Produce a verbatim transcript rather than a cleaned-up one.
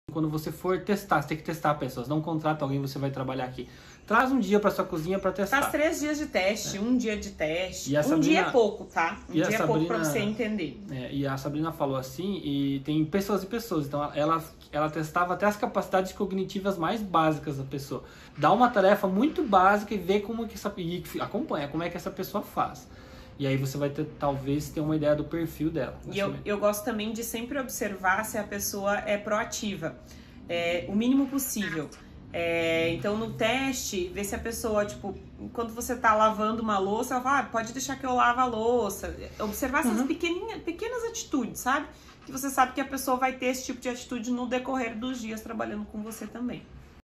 Quando você for testar, você tem que testar pessoas, não contrata alguém, você vai trabalhar aqui. Traz um dia pra sua cozinha pra testar. Faz três dias de teste, é. um dia de teste. Um Sabrina, dia é pouco, tá? Um dia Sabrina, é pouco pra você entender. É, e a Sabrina falou assim, e tem pessoas e pessoas. Então ela, ela testava até as capacidades cognitivas mais básicas da pessoa. Dá uma tarefa muito básica e vê como que essa... E acompanha como é que essa pessoa faz. E aí você vai ter, talvez, ter uma ideia do perfil dela. E eu, eu gosto também de sempre observar se a pessoa é proativa. É, o mínimo possível. É, então, no teste, ver se a pessoa, tipo, quando você tá lavando uma louça, ela fala, ah, pode deixar que eu lave a louça. Observar essas uhum. pequenas, pequenas atitudes, sabe? Que você sabe que a pessoa vai ter esse tipo de atitude no decorrer dos dias trabalhando com você também.